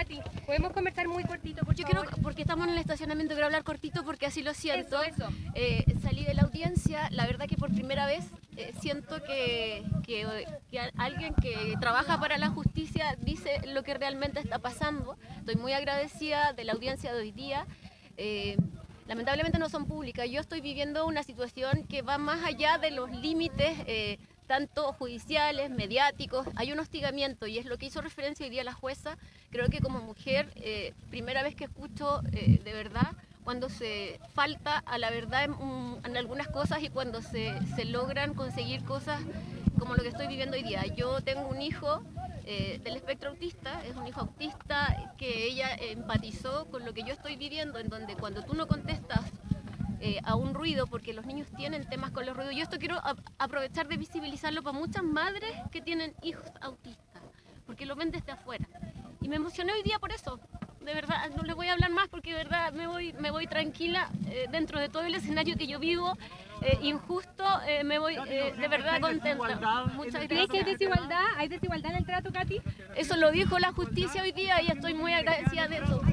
Katy, podemos conversar muy cortito, por Yo favor? quiero, porque estamos en el estacionamiento, quiero hablar cortito porque así lo siento. Eso. Salí de la audiencia, la verdad que por primera vez siento que alguien que trabaja para la justicia dice lo que realmente está pasando. Estoy muy agradecida de la audiencia de hoy día. Lamentablemente no son públicas. Yo estoy viviendo una situación que va más allá de los límites tanto judiciales, mediáticos. Hay un hostigamiento y es lo que hizo referencia hoy día la jueza. Creo que como mujer, primera vez que escucho de verdad cuando se falta a la verdad en algunas cosas y cuando se logran conseguir cosas como lo que estoy viviendo hoy día. Yo tengo un hijo del espectro autista, es un hijo autista que ella empatizó con lo que yo estoy viviendo, en donde cuando tú no contestas a un ruido, porque los niños tienen temas con los ruidos. Yo esto quiero aprovechar de visibilizarlo para muchas madres que tienen hijos autistas, porque lo ven desde afuera. Y me emocioné hoy día por eso. De verdad, no les voy a hablar más porque de verdad me voy tranquila dentro de todo el escenario que yo vivo, injusto, me voy de verdad contenta. Muchas ¿Crees que hay gracias. desigualdad? ¿Hay desigualdad en el trato, Katy? Eso lo dijo la justicia hoy día y estoy muy agradecida de eso.